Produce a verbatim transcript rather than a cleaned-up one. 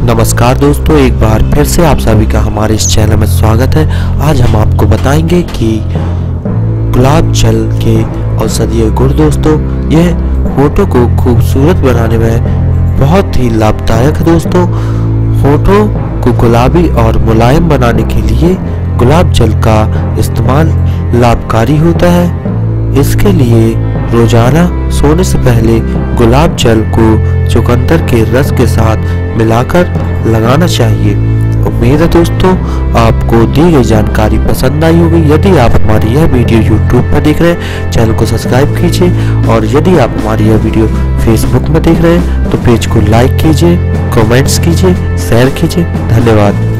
नमस्कार दोस्तों, एक बार फिर से आप सभी का हमारे इस चैनल में स्वागत है। आज हम आपको बताएंगे कि गुलाब जल के औषधीय गुण दोस्तों, यह होठों को खूबसूरत बनाने में बहुत ही लाभदायक है दोस्तों। होठों को गुलाबी और मुलायम बनाने के लिए गुलाब जल का इस्तेमाल लाभकारी होता है। इसके लिए रोजाना सोने से पहले गुलाब जल को चुकंदर के रस के साथ मिलाकर लगाना चाहिए। उम्मीद है दोस्तों आपको दी गई जानकारी पसंद आई होगी। यदि आप हमारी यह वीडियो यूट्यूब पर देख रहे हैं, चैनल को सब्सक्राइब कीजिए, और यदि आप हमारी यह वीडियो फेसबुक में देख रहे हैं तो पेज को लाइक कीजिए, कमेंट्स कीजिए, शेयर कीजिए। धन्यवाद।